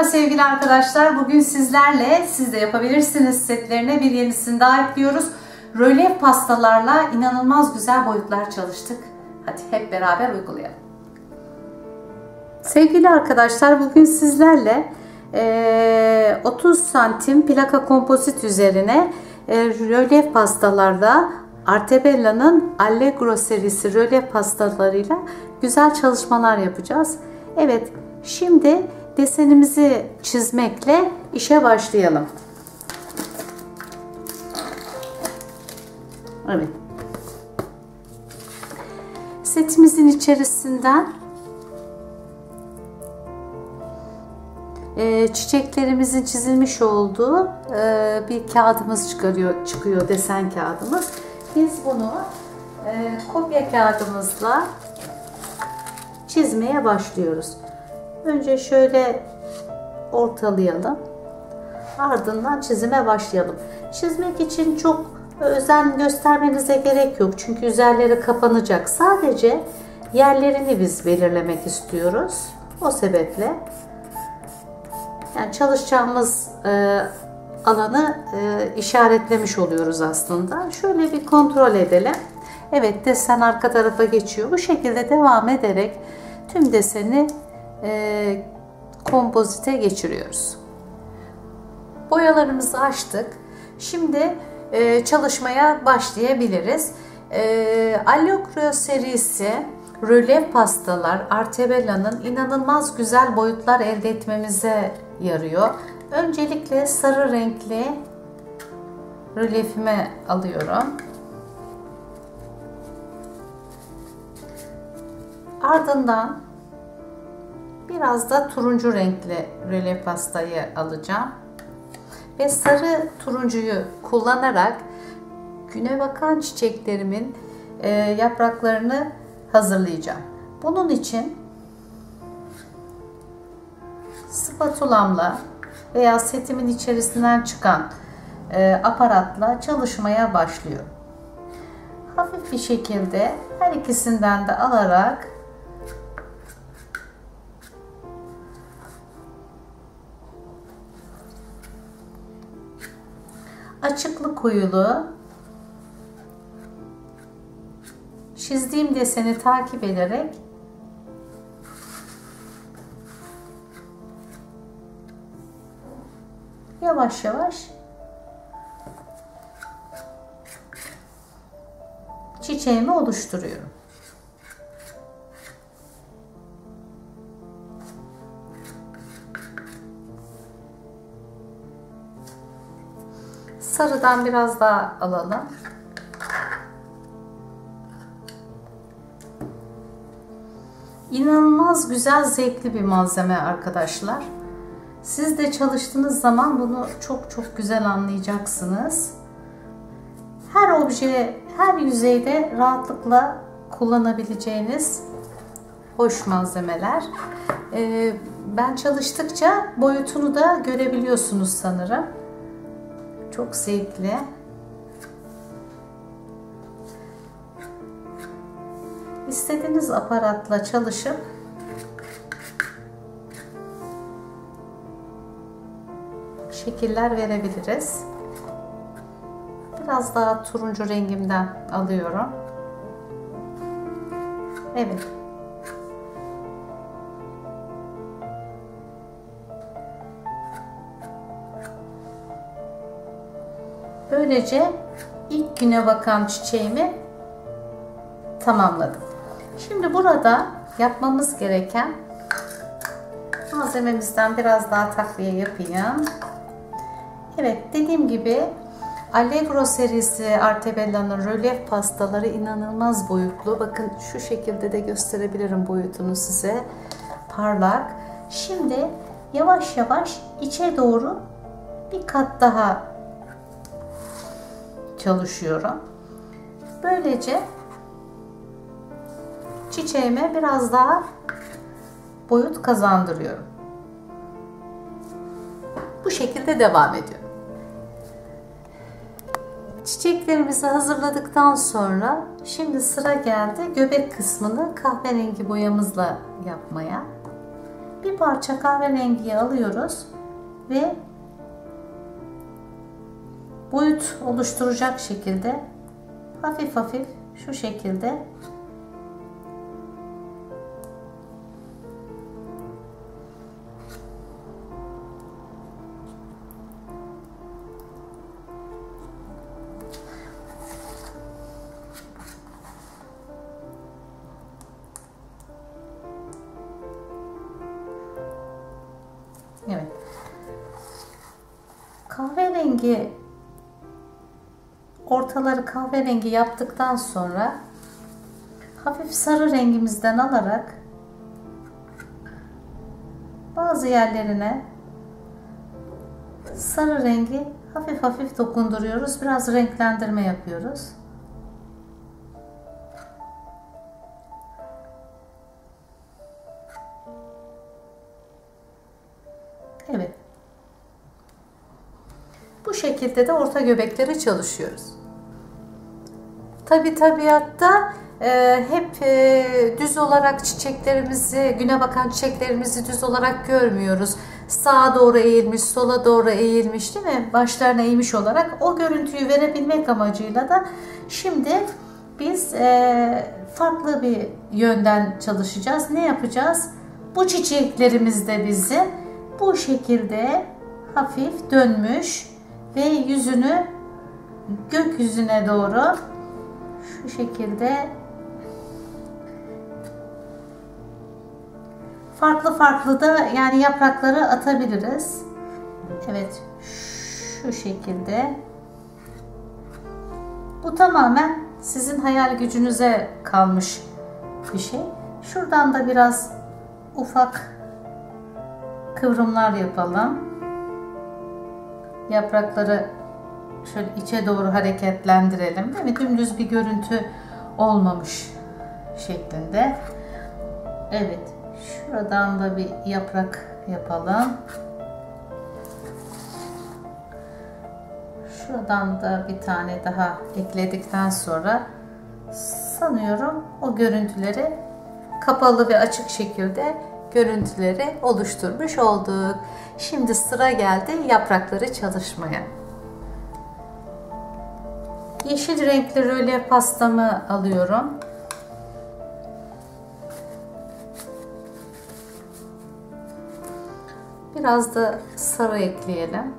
sevgili arkadaşlar. Bugün sizlerle siz de yapabilirsiniz setlerine bir yenisini daha ekliyoruz. Rölyef pastalarla inanılmaz güzel boyutlar çalıştık. Hadi hep beraber uygulayalım. Sevgili arkadaşlar, bugün sizlerle 30 santim plaka kompozit üzerine rölyef pastalarda Artebella'nın Allegro serisi rölyef pastalarıyla güzel çalışmalar yapacağız. Evet, şimdi desenimizi çizmekle işe başlayalım. Evet. Setimizin içerisinden çiçeklerimizin çizilmiş olduğu bir kağıdımız çıkıyor, desen kağıdımız. Biz bunu kopya kağıdımızla çizmeye başlıyoruz. Önce şöyle ortalayalım. Ardından çizime başlayalım. Çizmek için çok özen göstermenize gerek yok. Çünkü üzerleri kapanacak. Sadece yerlerini biz belirlemek istiyoruz. O sebeple yani çalışacağımız alanı işaretlemiş oluyoruz aslında. Şöyle bir kontrol edelim. Evet, desen arka tarafa geçiyor. Bu şekilde devam ederek tüm deseni kompozite geçiriyoruz. Boyalarımızı açtık. Şimdi çalışmaya başlayabiliriz. Allegro serisi rölyef pastalar Artebella'nın inanılmaz güzel boyutlar elde etmemize yarıyor. Öncelikle sarı renkli rölyefime alıyorum. Ardından biraz da turuncu renkli rölyef pastayı alacağım. Ve sarı turuncuyu kullanarak güne bakan çiçeklerimin yapraklarını hazırlayacağım. Bunun için spatulamla veya setimin içerisinden çıkan aparatla çalışmaya başlıyorum. Hafif bir şekilde her ikisinden de alarak açıklı koyulu çizdiğim deseni takip ederek yavaş yavaş çiçeğimi oluşturuyorum. Sarıdan biraz daha alalım. İnanılmaz güzel, zevkli bir malzeme arkadaşlar. Siz de çalıştığınız zaman bunu çok güzel anlayacaksınız. Her obje, her yüzeyde rahatlıkla kullanabileceğiniz hoş malzemeler. Ben çalıştıkça boyutunu da görebiliyorsunuz sanırım. Çok zevkli. İstediğiniz aparatla çalışıp şekiller verebiliriz. Biraz daha turuncu rengimden alıyorum. Evet. Böylece ilk güne bakan çiçeğimi tamamladım. Şimdi burada yapmamız gereken malzememizden biraz daha takviye yapayım. Evet, dediğim gibi Allegro serisi Artebella'nın rölyef pastaları inanılmaz boyutlu. Bakın şu şekilde de gösterebilirim boyutunu size. Parlak. Şimdi yavaş yavaş içe doğru bir kat daha çalışıyorum. Böylece çiçeğime biraz daha boyut kazandırıyorum. Bu şekilde devam ediyorum. Çiçeklerimizi hazırladıktan sonra şimdi sıra geldi göbek kısmını kahverengi boyamızla yapmaya. Bir parça kahverengiyi alıyoruz ve boyut oluşturacak şekilde hafif hafif şu şekilde evet. Kahverengi, ortaları kahverengi yaptıktan sonra hafif sarı rengimizden alarak bazı yerlerine sarı rengi hafif hafif dokunduruyoruz. Biraz renklendirme yapıyoruz. Evet. Bu şekilde de orta göbekleri çalışıyoruz. Tabi tabiatta hep düz olarak çiçeklerimizi, güne bakan çiçeklerimizi düz olarak görmüyoruz. Sağa doğru eğilmiş, sola doğru eğilmiş, değil mi? Başlarına eğmiş olarak o görüntüyü verebilmek amacıyla da şimdi biz farklı bir yönden çalışacağız. Ne yapacağız? Bu çiçeklerimiz de bizi bu şekilde hafif dönmüş ve yüzünü gökyüzüne doğru şu şekilde farklı farklı da yani yaprakları atabiliriz. Evet, şu şekilde. Bu tamamen sizin hayal gücünüze kalmış bir şey. Şuradan da biraz ufak kıvrımlar yapalım. Yaprakları şöyle içe doğru hareketlendirelim, değil mi? Dümdüz bir görüntü olmamış şeklinde. Evet, şuradan da bir yaprak yapalım. Şuradan da bir tane daha ekledikten sonra sanıyorum o görüntüleri kapalı ve açık şekilde görüntüleri oluşturmuş olduk. Şimdi sıra geldi yaprakları çalışmaya. Yeşil renkli rölyef pastamı alıyorum. Biraz da sarı ekleyelim.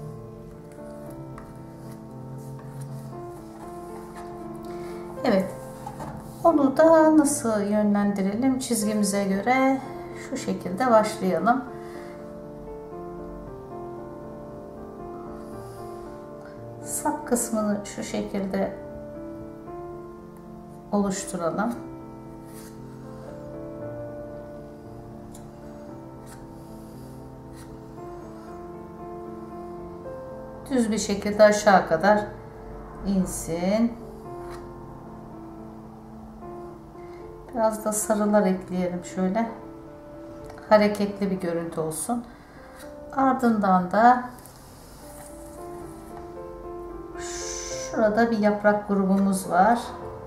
Evet. Onu da nasıl yönlendirelim? Çizgimize göre şu şekilde başlayalım. Sap kısmını şu şekilde oluşturalım. Düz bir şekilde aşağı kadar insin. Biraz da sarılar ekleyelim şöyle. Hareketli bir görüntü olsun. Ardından da şurada bir yaprak grubumuz var.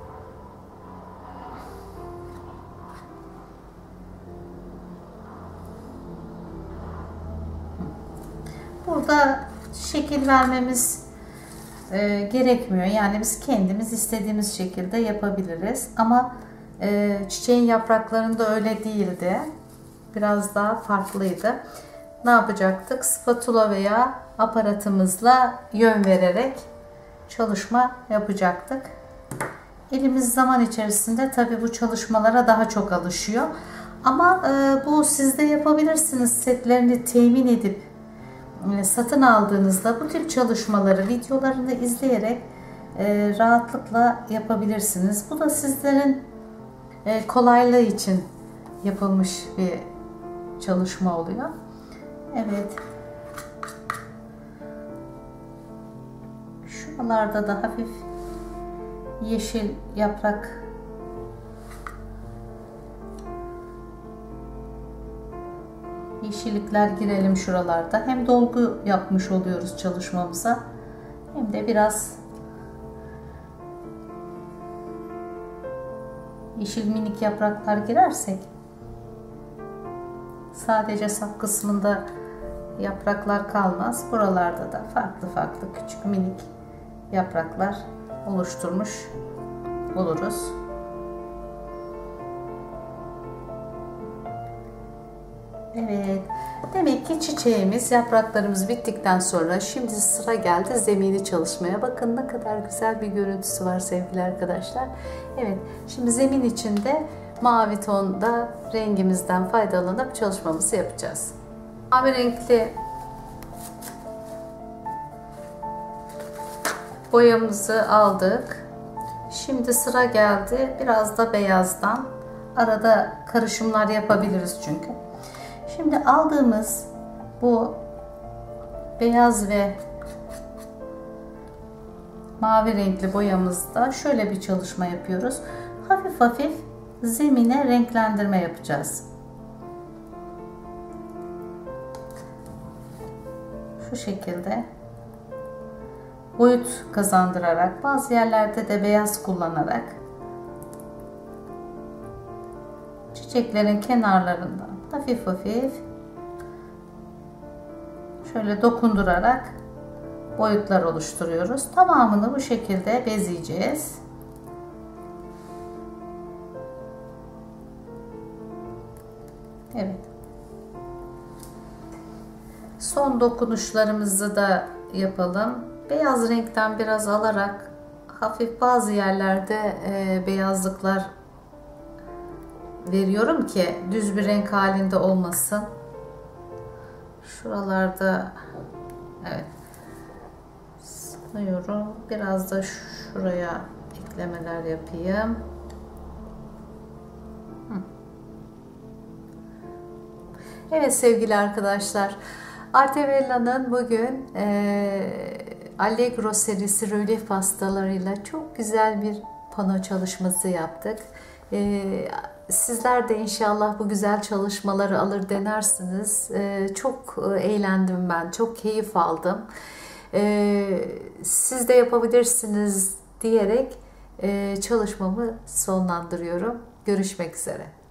Burada şekil vermemiz gerekmiyor. Yani biz kendimiz istediğimiz şekilde yapabiliriz. Ama çiçeğin yapraklarında öyle değildi. Biraz daha farklıydı. Ne yapacaktık? Spatula veya aparatımızla yön vererek çalışma yapacaktık. Elimiz zaman içerisinde tabii bu çalışmalara daha çok alışıyor. Ama bu siz de yapabilirsiniz. Setlerini temin edip satın aldığınızda bu tip çalışmaları videolarını izleyerek rahatlıkla yapabilirsiniz. Bu da sizlerin kolaylığı için yapılmış bir çalışma oluyor. Evet. Şuralarda da hafif yeşil yaprak yeşillikler girelim şuralarda. Hem dolgu yapmış oluyoruz çalışmamıza. Hem de biraz yeşil minik yapraklar girersek Sadece sap kısmında yapraklar kalmaz. Buralarda da farklı farklı küçük minik yapraklar oluşturmuş oluruz. Evet, demek ki çiçeğimiz, yapraklarımız bittikten sonra şimdi sıra geldi zemini çalışmaya. Bakın ne kadar güzel bir görüntüsü var sevgili arkadaşlar. Evet, şimdi zemin içinde mavi tonda rengimizden faydalanıp çalışmamızı yapacağız. Mavi renkli boyamızı aldık. Şimdi sıra geldi biraz da beyazdan. Arada karışımlar yapabiliriz çünkü. Şimdi aldığımız bu beyaz ve mavi renkli boyamızda şöyle bir çalışma yapıyoruz. Hafif hafif zemine renklendirme yapacağız. Şu şekilde boyut kazandırarak, bazı yerlerde de beyaz kullanarak çiçeklerin kenarlarından hafif hafif şöyle dokundurarak boyutlar oluşturuyoruz. Tamamını bu şekilde bezeyeceğiz. Evet. Son dokunuşlarımızı da yapalım. Beyaz renkten biraz alarak hafif bazı yerlerde beyazlıklar veriyorum ki düz bir renk halinde olmasın. Şuralarda evet sanıyorum biraz da şuraya eklemeler yapayım. Evet sevgili arkadaşlar, Arte Bella'nın bugün Allegro serisi rölyef pastalarıyla çok güzel bir pano çalışması yaptık. Sizler de inşallah bu güzel çalışmaları alır denersiniz. Çok eğlendim ben, çok keyif aldım. Siz de yapabilirsiniz diyerek çalışmamı sonlandırıyorum. Görüşmek üzere.